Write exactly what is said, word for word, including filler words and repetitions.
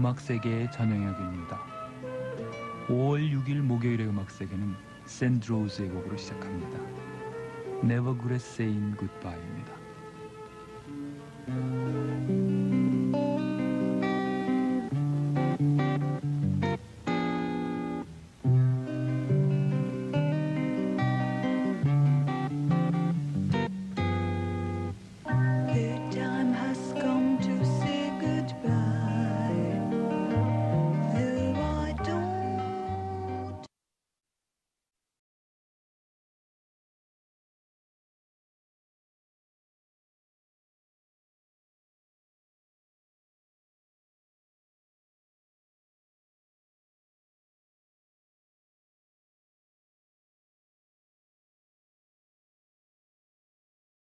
음악세계의 전영혁입니다. 오월 육일 목요일의 음악세계는 샌드로우즈의 곡으로 시작합니다. Never Gonna Say Goodbye입니다.